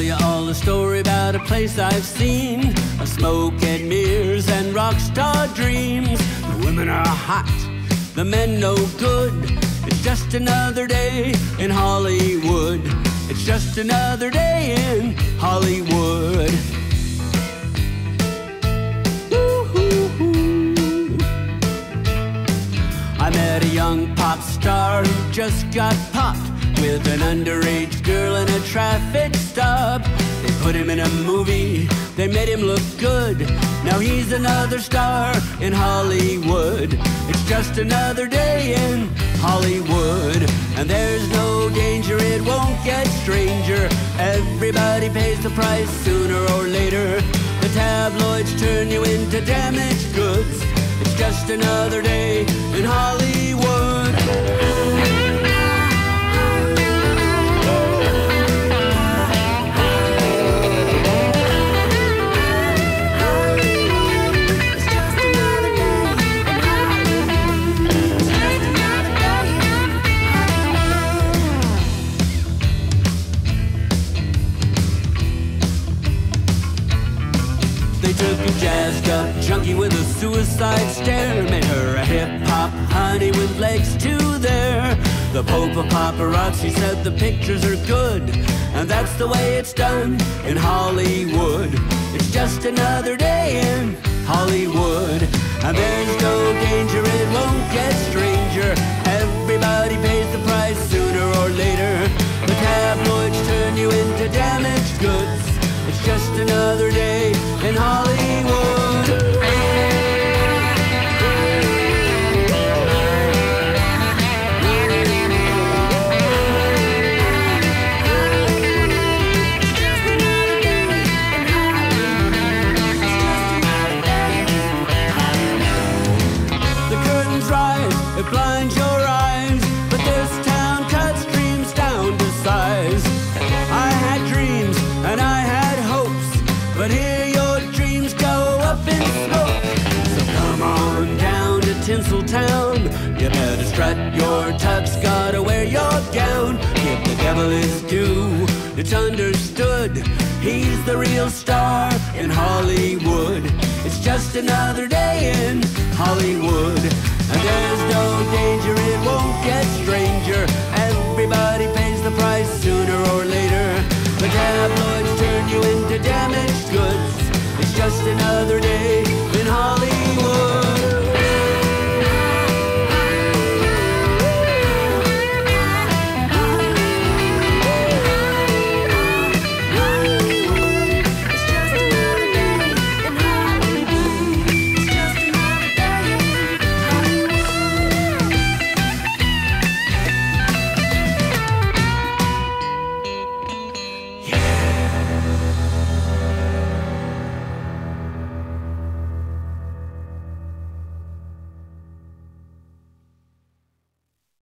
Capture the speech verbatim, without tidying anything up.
you all the story about a place I've seen, of smoke and mirrors and rock star dreams. The women are hot, the men no good. It's just another day in Hollywood. It's just another day in Hollywood. Woo-hoo-hoo. I met a young pop star who just got popped with an underage girl in a traffic stop. They put him in a movie, they made him look good. Now he's another star in Hollywood. It's just another day in Hollywood. And there's no danger, it won't get stranger. Everybody pays the price sooner or later. The tabloids turn you into damaged goods. It's just another day in Hollywood. They took a jazzed up junkie with a suicide stare, made her a hip-hop honey with legs to there. The Pope of paparazzi said the pictures are good, and that's the way it's done in Hollywood. It's just another day in Hollywood. And there's no danger, it won't get stranger. Everybody pays the price sooner or later. The tabloids turn you into damaged goods. It's just another day in Hollywood. The curtains rise, it blinds your eyes, but this town cuts dreams down to size. I had dreams and I had hopes, but here your dreams go up in smoke. So come on down to Tinseltown. You better strut your tux, gotta wear your gown. Give the devil his due, it's understood. He's the real star in Hollywood. It's just another day in Hollywood. And there's no danger, it won't get stranger. Everybody pays the price sooner or later. The tabloids turn you into damaged goods. It's just another day in Hollywood.